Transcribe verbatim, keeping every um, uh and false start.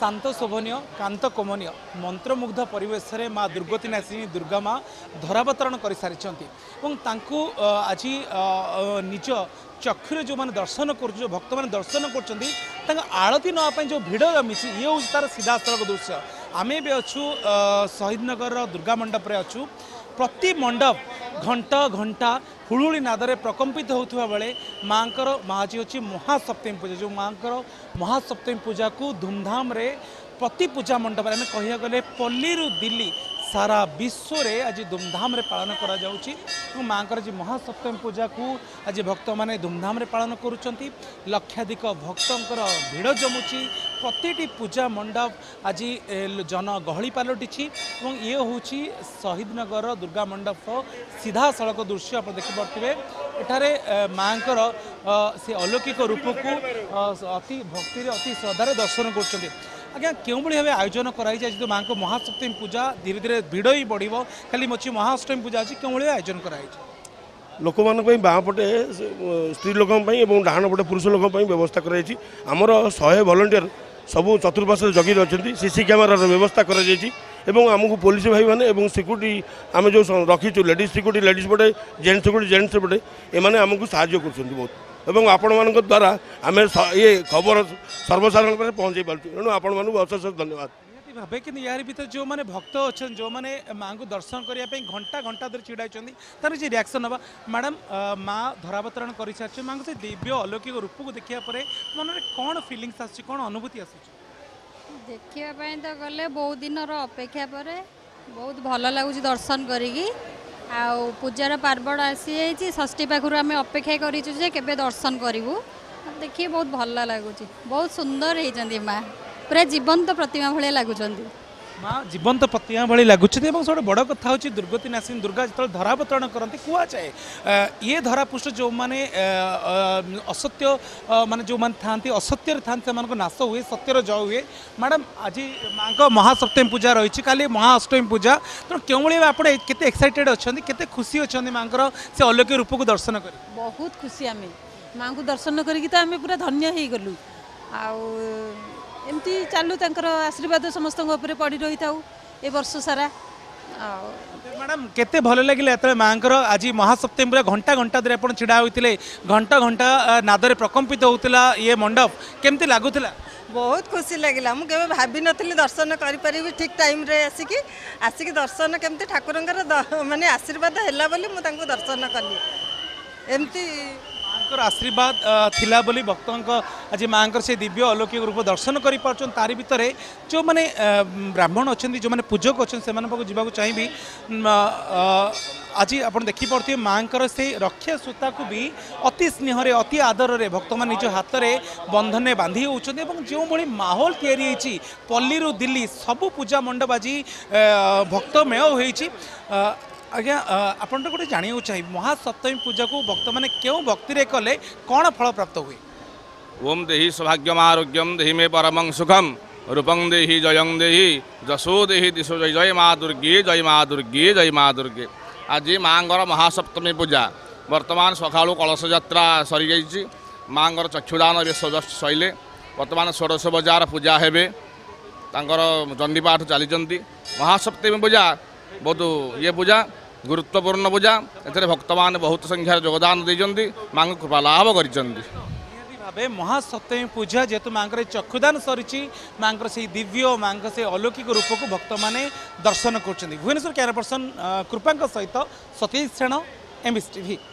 शांत शोभनीय कांत कोमनीय मंत्रमुग्ध परिवेश में माँ दुर्गति नाशिनी दुर्गा माँ धरावतरण कर सारी आज निज चक्षुरे जो मैंने दर्शन कर भक्त मैंने दर्शन कर आलती नापी जो भिड़ जमी ये हूँ तार सीधासल दृश्य आम भी अच्छु शहीद नगर दुर्गा मंडप रे अच्छु प्रति मंडप घंटा घंटा हुलुली नादरे प्रकम्पित होता बेले माँ महाजी अच्छी महासप्तमी पूजा जो माँ महासप्तमी पूजा को धूमधाम रे प्रति पूजा मंडप आम कह गले पल्ली दिल्ली सारा विश्व रे आज धूमधाम रे पालन करा जाउची माँ जी महासप्तमी पूजा को आज भक्त माने धूमधाम रे पालन करुचंती लक्षाधिक भक्तंकर भिड़ जमुची प्रति पूजा मंडप आज जन गहली पलटि ये हूँ शहीद नगर दुर्गा मंडप सीधा सड़क दृश्य आप देखिपे एठारे माँ से अलौकिक रूप को अति भक्ति अति श्रद्धार दर्शन कर आज्ञा क्यों भाव आयोजन कराई जो माँ को महासप्तमी पूजा धीरे धीरे भिड़ ही बढ़ खाली मची महाअष्टमी पूजा अच्छी क्यों भाव आयोजन कराई लोक मान बाँपटे स्त्री लोक डाण पटे पुरुष लोक व्यवस्था कराई आमर शहे भलंटियर सबू चतुर्पाश जगि रही सीसी कैमेरार व्यवस्था करमको पुलिस भाई मैंने सिक्यूरीटी आम जो रखीचु लेडीज सिक्यूरीटी लेडीज पटे जेन्ट्स सिक्यूरीटी जेन्ट्स पटे एम आमको साहय कर बहुत एवं आपण मान द्वारा आम ये खबर सर्वसाधारण पर पहुँचे पार्टी तेणु आपण मानक अशेष धन्यवाद भावे कि यार भर जो मैंने भक्त अच्छा जो मैंने माँ को दर्शन करने घंटा घंटा धरी छिड़ा तार जी रिएक्शन ना मैडम माँ धरावतरण कर सारी माँ से दिव्य अलौकिक रूप को देखा मन में कौन फिलिंग्स आस कौन अनुभूति आस देखापी तो गले बहुत दिन अपेक्षा पर बहुत भल लगुच दर्शन करी पूजार पार्वण आसी षष्ठी पाखर आम अपेक्षा कर दर्शन करूँ देखिए बहुत भल लगुच बहुत सुंदर होती माँ पूरा जीवंत प्रतिमा भाई लगुच माँ जीवंत प्रतिमा भाई लगुच सब बड़ कथा हूँ दुर्गति नाशिनी दुर्गा जो धरावतरण करती कहुए ये धरापृष्ठ जो मैंने असत्य माने जो मैंने था असत्य था नाश हुए सत्यर जय हुए मैडम आज माँ को महासप्तमी पूजा रही काली महाअष्टमी पूजा तेणु क्यों भाव आप एक्साइटेड अच्छा के खुशी अच्छा माँ से अलौकिक रूप को दर्शन कर बहुत खुशी आम माँ को दर्शन करके पूरा धन्य हो गलु एमती चालू तंकर आशीर्वाद समस्त पड़ रही था ए वर्ष सारा मैडम केते भल लगे ये माँ आज महासप्तमी पूरा घंटा घंटा धरे आप छिड़ा होते घंटा घंटा नादरे प्रकम्पित होता ये मंडप केमती लगुला बहुत खुशी लगे मुझे भाभी नी दर्शन करी ठीक टाइम रे आसिकी आसिकी दर्शन केमती ठाकुर माने आशीर्वाद है बोली मुझे दर्शन कली एमती माँ आशीर्वाद थिला बोली भक्तों आज माँ से दिव्य अलौकिक रूप दर्शन कर तारी भितर जो मैंने ब्राह्मण अच्छा जो मैंने पूजक अच्छा से जावाक चाहिए आज आप देखिपे माँ से रक्षा सूता को भी अति स्नेह अति आदर में भक्त मान निज हाथ में बंधन में बांधि होती जो भाई माहौल तैयारी पल्ली दिल्ली सबू पूजा मंडप आज भक्तमय होती आज्ञा आप गोटे जाना चाहिए महासप्तमी पूजा को भक्त मैंने क्यों भक्ति कले कौन फल प्राप्त हुए ओम देहि सौभाग्यम आरोग्यम देहि मे परमं सुखम रूपं देहि जयं देहि जशो देहि दिशो जय जय माँ दुर्गे जय माँ दुर्गे जय माँ दुर्गे आज माँगर महासप्तमी पूजा वर्तमान सका कलश यात्रा सरी जाइए माँगर चक्षुदान बेश जस्ट सैले वर्तमान षोडश बजार पूजा हेबे तांकर चंडीपाठ चली महासप्तमी पूजा बहुत ये पूजा गुरुत्वपूर्ण पूजा ए भक्त मान बहुत संख्यार योगदान देते माँ को कृपा लाभ कर महासप्तमी पूजा जेहेतु माँ चक्षुदान सरी माँ से दिव्य माँ से अलौकिक रूप को भक्त मैंने दर्शन कर भुवनेश्वर कैमरा पर्सन कृपा सहित सतीश सेन एमबीसी टीवी।